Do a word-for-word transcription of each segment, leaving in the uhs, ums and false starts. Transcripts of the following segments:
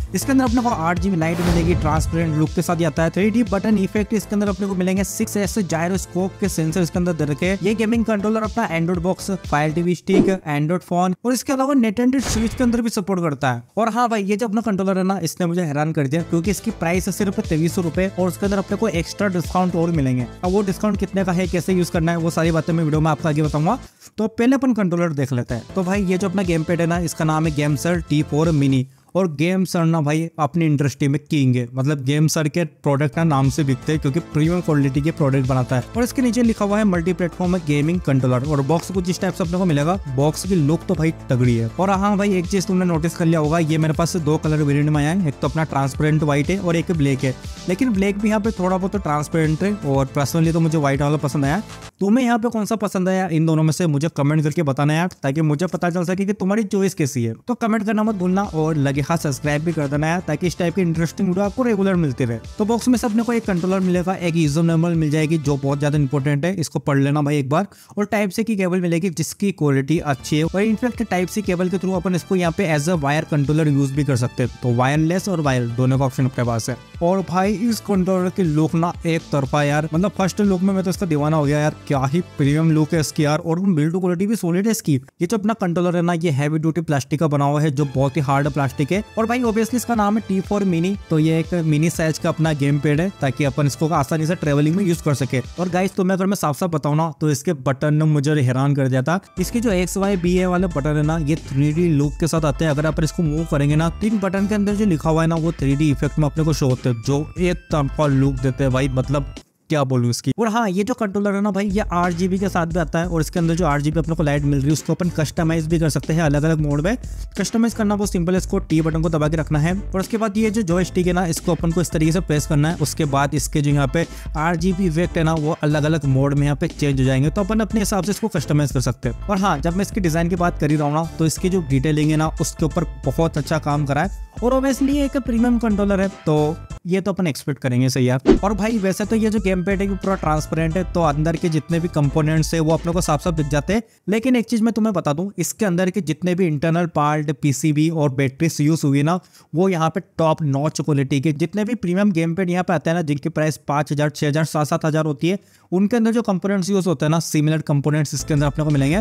इसके अंदर अपने को आठ जीबी लाइट मिलेगी, ट्रांसपेरेंट लुक के साथ आता है। थ्री डी बटन इफेक्ट इसके अंदर अपने को मिलेंगे। सिक्स एस जायरोस्कोप के सेंसर इसके अंदर दे रखे। ये गेमिंग कंट्रोलर अपना Android box, fire TV stick, Android phone और इसके अलावा निंटेंडो स्विच के अंदर भी सपोर्ट करता है। और हाँ भाई, ये जो अपना कंट्रोलर है ना, इसने मुझे हैरान कर दिया क्योंकि इसकी प्राइस है सिर्फ तेईस सौ रुपए और उसके अंदर अपने को एक्स्ट्रा डिस्काउंट और मिलेंगे। अब वो डिस्काउंट कितने का है, कैसे यूज करना है, वो सारी बातें मैं वीडियो में आपको आगे बताऊंगा। तो पहले अपन कंट्रोलर देख लेते हैं। तो भाई ये जो अपना गेम पैड है ना, इसका नाम है गेमसर टी फोर मिनी। और गेमसर ना भाई अपनी इंडस्ट्री में किंग है, मतलब गेमसर के प्रोडक्ट ना नाम से बिकते हैं क्योंकि प्रीमियम क्वालिटी के प्रोडक्ट बनाता है। और इसके नीचे लिखा हुआ है मल्टी प्लेटफॉर्म गेमिंग कंट्रोलर। और बॉक्स कुछ इस टाइप से अपने को मिलेगा। बॉक्स की लुक तो भाई तगड़ी है। और हाँ भाई, एक चीज तुमने नोटिस कर लिया होगा, ये मेरे पास दो कलर वेरिएंट में आया है। एक तो अपना ट्रांसपेरेंट व्हाइट है और एक ब्लैक है, लेकिन ब्लैक भी यहाँ पे थोड़ा बहुत ट्रांसपेरेंट है। और पर्सनली तो मुझे व्हाइट वाला पसंद आया। तुम्हें यहाँ पे कौन सा पसंद आया इन दोनों में से मुझे कमेंट करके बताना यार, ताकि मुझे पता चल सके कि तुम्हारी चॉइस कैसी है। तो कमेंट करना मत भूलना और लगे हाथ सब्सक्राइब भी कर देना है, ताकि इस टाइप की इंटरेस्टिंग वीडियो आपको रेगुलर मिलती रहे। तो बॉक्स में से अपने को एक कंट्रोलर मिलेगा, एक यूजर मैनुअल मिल जाएगी जो बहुत ज्यादा इंपॉर्टेंट है, इसको पढ़ लेना भाई एक बार। और टाइप सी की केबल मिलेगी जिसकी क्वालिटी अच्छी है। और इनफैक्ट टाइप सी केबल के थ्रू अपन इसको यहाँ पे as a wire controller use भी कर सकते हैं। तो वायरलेस और वायर दोनों का ऑप्शन अपने पास है। और भाई इस कंट्रोलर की लुक ना एक तरफा यार, मतलब फर्स्ट लुक में मैं तो इसका दीवाना हो गया यार। क्या ही प्रीमियम लुक है इसकी यार। और बिल्ड क्वालिटी भी सॉलिड है इसकी। ये जो अपना कंट्रोलर है ना, ये हैवी ड्यूटी प्लास्टिक का बना हुआ है, जो बहुत ही हार्ड प्लास्टिक है। और भाई ऑब्वियसली इसका नाम है टी फोर मिनी। तो ये एक मिनी साइज का अपना गेम पैड है, ताकि अपन इसको आसानी से ट्रेवलिंग में यूज कर सके। और गाइस तुम्हें अगर मैं साफ साफ बताऊं ना, तो इसके बटन ने मुझे हैरान कर दिया था। इसकी जो एक्स वाई बी ए वाले बटन है ना, ये थ्री डी लुक के साथ आते हैं। अगर अपन इसको मूव करेंगे ना, तीन बटन के अंदर जो लिखा हुआ है ना, वो थ्री डी इफेक्ट में अपने को शो होते हैं, जो एक तरफा लुक देते हैं भाई, मतलब क्या बोलूं इसकी। और हाँ, ये जो कंट्रोलर है ना भाई, ये आठ जीबी के साथ भी आता है। और इसके अंदर जो आठ जीबी अपने को लाइट मिल रही है, उसको अपन कस्टमाइज भी कर सकते हैं अलग अलग मोड में। कस्टमाइज करना बहुत सिंपल है, इसको टी बटन को दबा के रखना है। और उसके बाद ये जो जॉयस्टिक है ना, इसको अपन को इस तरीके से प्रेस करना है। उसके बाद इसके जो यहाँ पे आठ जीबी इफेक्ट है ना, वो अलग अलग मोड में यहाँ पे चेंज हो जाएंगे। तो अपन अपने हिसाब से इसको कस्टमाइज कर सकते हैं। और हाँ, जब मैं इसकी डिजाइन की बात कर ही रहा हूँ ना, तो इसकी जो डिटेलिंग है ना, उसके ऊपर बहुत अच्छा काम करा है। और ऑब्वियसली एक प्रीमियम कंट्रोलर है, तो ये तो अपन एक्सपेक्ट करेंगे सही यार। और भाई वैसे तो ये जो गेम पैड है पूरा ट्रांसपेरेंट है, तो अंदर के जितने भी कंपोनेंट्स है वो अपने को साफ साफ दिख जाते हैं। लेकिन एक चीज मैं तुम्हें बता दूं, इसके अंदर के जितने भी इंटरनल पार्ट, पीसीबी और बैटरीज यूज हुई ना, वो यहाँ पे टॉप नॉच क्वालिटी के। जितने भी प्रीमियम गेम पैड यहाँ पे आते हैं ना, जिनकी प्राइस पांच हजार छह हजार सात सात हजार होती है, उनके अंदर जो कंपोनेंट्स यूज होते हैं ना, सिमिलर कंपोनेंट्स इसके अंदर अपने को मिलेंगे।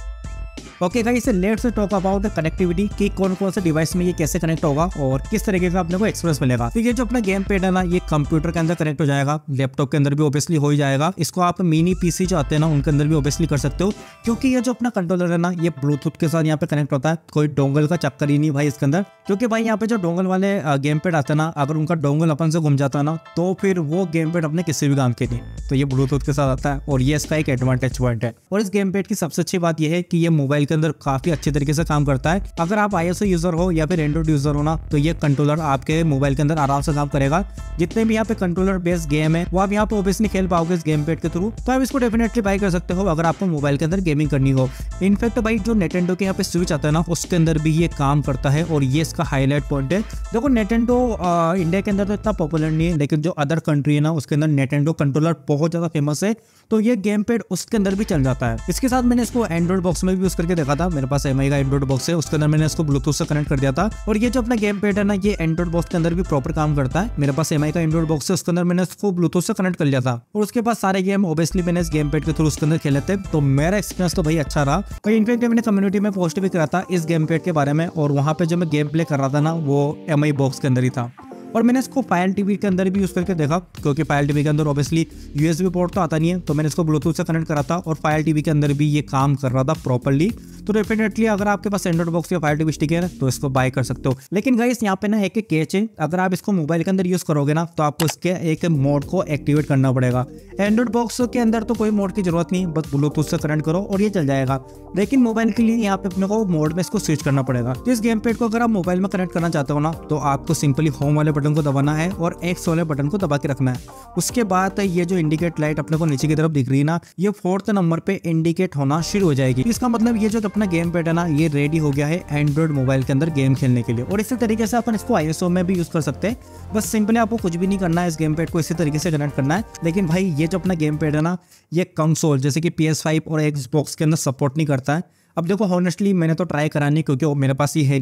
Okay guys, let's talk about the connectivity कि कौन कौन से डिवाइस में ये कैसे कनेक्ट होगा और किस तरीके का अपने को एक्सप्रेस मिलेगा। तो ये जो अपना गेम पैड है ना, ये कंप्यूटर के अंदर कनेक्ट हो जाएगा, लैपटॉप के अंदर भी ऑब्वियसली हो ही जाएगा। इसको आप मिनी पीसी जो आते हैं ना, उनके अंदर भी ऑब्वियसली कर सकते हो, क्योंकि ये जो अपना कंट्रोलर है ना, ये ब्लूटूथ के साथ यहाँ पे कनेक्ट होता है। कोई डोंगल का चक्कर ही नहीं भाई इसके अंदर, क्योंकि भाई यहाँ पे जो डोंगल वाले गेम पैड आते हैं ना, अगर उनका डोंगल अपन से घूम जाता है ना, तो फिर वो गेम पैड अपने किसी भी काम के नहीं। तो ये ब्लूटूथ के साथ आता है और ये इसका एक एडवांटेज पॉइंट है। और इस गेम पैड की सबसे अच्छी बात यह है कि ये मोबाइल के अंदर काफी अच्छे तरीके से काम करता है। अगर आप आईएसओ यूजर हो या फिर एंड्रॉइड यूजर हो ना, तो ये कंट्रोलर आपके मोबाइल के अंदर आराम से काम करेगा। जितने भी यहाँ पे कंट्रोलर बेस्ड गेम है, वो आप यहाँ पे ऑब्वियसली खेल पाओगे इस गेम पैड के थ्रू। तो आप इसको डेफिनेटली बाय कर सकते हो अगर आपको मोबाइल के अंदर गेमिंग करनी हो। इनफैक्ट भाई जो निंटेंडो के यहाँ पे स्विच आता है ना, उसके अंदर भी ये काम करता है और ये इसका हाईलाइट पॉइंट है। देखो निंटेंडो इंडिया के अंदर तो इतना पॉपुलर नहीं है, लेकिन जो अदर कंट्री है ना, उसके अंदर निंटेंडो कंट्रोलर बहुत ज्यादा फेमस है। तो ये गेम पैड उसके अंदर भी चल जाता है। इसके साथ मैंने इसको एंड्रॉइड बॉक्स में भी यूज करके देखा था। मेरे पास एमआई का एंड्रॉइड बॉक्स है, उसके अंदर मैंने इसको ब्लूटूथ से कनेक्ट कर दिया था। और ये जो अपना गेम पैड है ना, ये एंड्रॉइड बॉक्स के अंदर भी प्रॉपर काम करता है। मेरे पास एमआई का एंड्रॉइड बॉक्स है, उसके अंदर मैंने इसको ब्लूटूथ से कनेक्ट कर लिया था। और उसके बाद सारे गेम ऑब्वियसली मैंने इस गेम पैड के थ्रू उसके अंदर खेले थे। तो मेरा एक्सपीरियंस तो भाई अच्छा रहा। और इनफैक्ट मैंने कम्युनिटी में पोस्ट भी करा था इस गेम पैड के बारे में, और वहां पे जब मैं गेम प्ले कर रहा था ना, वो एमआई बॉक्स के अंदर ही था। और मैंने इसको फायर टीवी के अंदर भी यूज करके देखा, क्योंकि फायर टीवी के अंदर ऑब्वियसली यूएसबी पोर्ट तो आता नहीं है। तो मैंने इसको ब्लूटूथ से कनेक्ट करा था और फायर टीवी के अंदर भी ये काम कर रहा था प्रॉपर्ली। तो डेफिनेटली अगर आपके पास एंड्रॉइड बॉक्स या फायर टीवी स्टिक है तो इसको बाय कर सकते हो। लेकिन गाइस यहाँ पे ना एक कैच है, अगर आप इसको मोबाइल के अंदर यूज करोगे ना, तो आपको इसके एक मोड को एक्टिवेट करना पड़ेगा। एंड्रॉइड बॉक्स के अंदर तो कोई मोड की जरूरत नहीं, बस ब्लूटूथ से कनेक्ट करो और ये चल जाएगा। लेकिन मोबाइल के लिए यहाँ पे अपने को मोड में इसको स्विच करना पड़ेगा। तो इस गेम पैड को अगर आप मोबाइल में कनेक्ट करना चाहते हो ना, तो आपको सिंपली होम वाले बटन को दबाना है और एक्स वाले बटन को दबा के रखना है। उसके बाद ये जो इंडिकेट लाइट अपने को नीचे की तरफ दिख रही है ना, ये फोर्थ नंबर पे इंडिकेट होना शुरू हो जाएगी। इसका मतलब ये जो अपना गेम पैड है ना, ये रेडी हो गया है एंड्रॉइड मोबाइल के अंदर गेम खेलने के लिए। और इसी तरीके से अपन इसको आईएसओ में भी यूज कर सकते हैं। बस सिंपली आपको कुछ भी नहीं करना है, इस गेम पैड को इसी तरीके से कनेक्ट करना है। लेकिन भाई ये जो अपना गेम पैड है ना, ये कंसोल जैसे कि पी एस फाइव और एक्सबॉक्स के अंदर सपोर्ट नहीं करता है। अब देखो हॉनेस्टली मैंने तो ट्राई करा नहीं, क्योंकि वो मेरे पास ही है नहीं।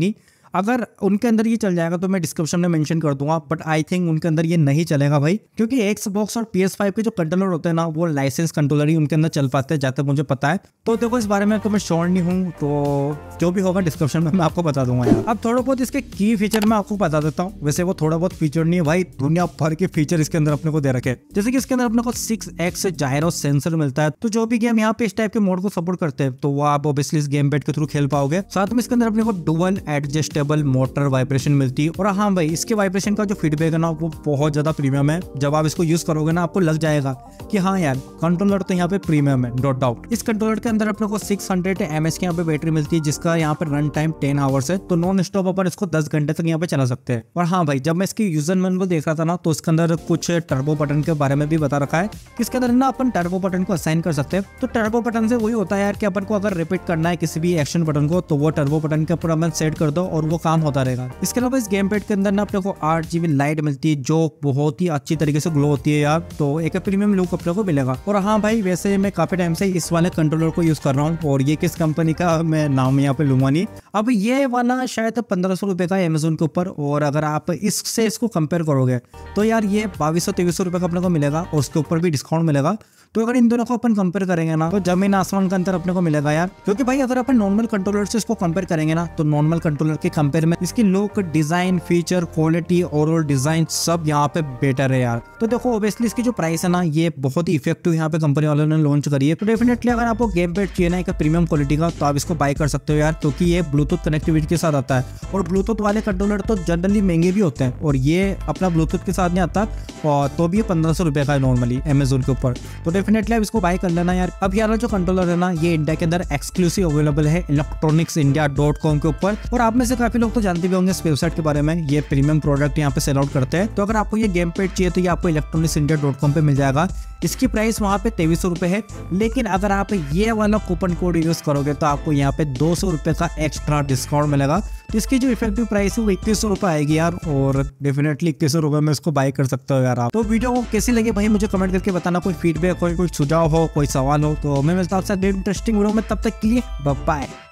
अगर उनके अंदर ये चल जाएगा तो मैं डिस्क्रिप्शन में मेंशन कर दूंगा, बट आई थिंक उनके अंदर ये नहीं चलेगा भाई, क्योंकि एक्सबॉक्स और पी एस फाइव के जो कंट्रोलर होते हैं ना वो लाइसेंस कंट्रोलर ही उनके अंदर चल पाते हैं, जहाँ तक मुझे पता है। तो देखो इस बारे में तो मैं श्योर नहीं हूँ, तो जो भी होगा डिस्क्रिप्शन में मैं आपको बता दूंगा यार। अब थोड़ा बहुत इसके की फीचर मैं आपको बता देता हूँ। वैसे वो थोड़ा बहुत फीचर नहीं है भाई, दुनिया भर के फीचर इसके अंदर अपने को दे रखे। जैसे कि इसके अंदर अपने को सिक्स एक्स जायरो सेंसर मिलता है, तो जो भी गेम यहाँ पे इस टाइप के मोड को सपोर्ट करते हैं तो वो आप ऑब्वियसली इस गेम पैड के थ्रू खेल पाओगे। साथ में इसके अंदर अपने को डुअल एडजस्टेबल मोटर वाइब्रेशन मिलती है। और हाँ भाई, इसके वाइब्रेशन का जो फीडबैक है ना वो बहुत ज्यादा प्रीमियम है। जब आप इसको यूज करोगे ना आपको लग जाएगा कि हाँ यार कंट्रोलर तो यहाँ पे प्रीमियम है, नो डाउट। इस कंट्रोलर के अंदर अपने को सिक्स हंड्रेड एम एच की यहाँ पे बैटरी मिलती है, जिसका यहाँ पे रन टाइम टेन आवर्स है, तो नॉन स्टॉप अपन इसको दस घंटे तक यहाँ पे चला सकते हैं। और हाँ भाई, जब मैं इसकी यूजर मैनुअल देख रहा था ना तो इसके अंदर कुछ टर्बो बटन के बारे में भी बता रखा है कि इसके अंदर ना अपन टर्बो बटन को असाइन कर सकते हैं। तो टर्बो बटन से वही होता है यार कि अपन को अगर रिपीट करना है किसी भी एक्शन बटन को तो वो टर्बो बटन के ऊपर अपन सेट कर दो और वो काम होता रहेगा। इसके अलावा इस गेम पैड के अंदर ना अपने को आठ जीबी लाइट मिलती है, जो बहुत ही अच्छी तरीके से ग्लो होती है यार, तो एक प्रीमियम लुक अपने को मिलेगा। और हाँ भाई, वैसे मैं काफी टाइम से इस वाले कंट्रोलर को यूज कर रहा हूँ, और ये किस कंपनी का मैं नाम यहाँ पे लूंगा नहीं। अब ये वाला शायद पंद्रह सौ रुपए का अमेजोन के ऊपर, और अगर आप इससे इसको कंपेयर करोगे तो यार ये बाईस सौ तेईस सौ रुपए का अपने को मिलेगा, और उसके ऊपर भी डिस्काउंट मिलेगा। तो अगर इन दोनों को अपन कंपेयर करेंगे ना तो जमीन आसमान का अंतर अपने को मिलेगा यार। क्योंकि भाई अगर अपन नॉर्मल कंट्रोलर से इसको कंपेयर करेंगे ना तो नॉर्मल कंट्रोलर के कंपेयर में इसकी look, design, feature, quality, overall design सब यहाँ पे बेटर है यार। तो देखो ऑब्वियसली इसकी जो प्राइस है ना ये बहुत ही इफेक्टिव यहाँ पे कंपनी वालों ने लॉन्च करी है। तो डेफिनेटली अगर आपको गेम पैड चाहिए ना एक प्रीमियम क्वालिटी का तो आप इसको बाय कर सकते हो यार, क्योंकि ये ब्लूटूथ कनेक्टिविटी के साथ आता है। और ब्लूटूथ वाले कंट्रोलर तो जनरली महंगे भी होते हैं, और ये अपना ब्लूटूथ के साथ नहीं आता, और तो भी ये पंद्रह सौ रुपए का है नॉर्मली अमेजोन के ऊपर। तो डेफिनेटली आप इसको बाय कर लेना यार। अब यार जो कंट्रोलर है ना ये इंडिया के अंदर एक्सक्लूसिव अवेलेबल है इलेक्ट्रॉनिक्स इंडिया डॉट कॉम के ऊपर, और आप में से काफी लोग तो जानते भी होंगे इस वेबसाइट के बारे में। ये प्रीमियम प्रोडक्ट यहाँ पे सेल आउट करते हैं। तो अगर आपको ये गेम पैड चाहिए तो ये आपको इलेक्ट्रॉनिक्स इंडिया डॉट कॉम पे मिल जाएगा। इसकी प्राइस वहाँ पे तेईस सौ रुपए है, लेकिन अगर आप ये वाला कूपन कोड यूज करोगे तो आपको यहाँ पे दो सौ रुपए का एक्स्ट्रा डिस्काउंट मिलेगा। तो इसकी जो इफेक्टिव प्राइस है वो इक्कीस सौ रुपए आएगी यार, और डेफिनेटली इक्कीस सौ रुपए में इसको बाय कर सकते हो यार आप। तो वीडियो को कैसी लगी भाई मुझे कमेंट करके बताना। कोई फीडबैक हो, कोई सुझाव हो, कोई सवाल हो, तो मैं मिलता हूँ आपसे इंटरेस्टिंग वीडियो में। तब तक के लिए बाय बाय।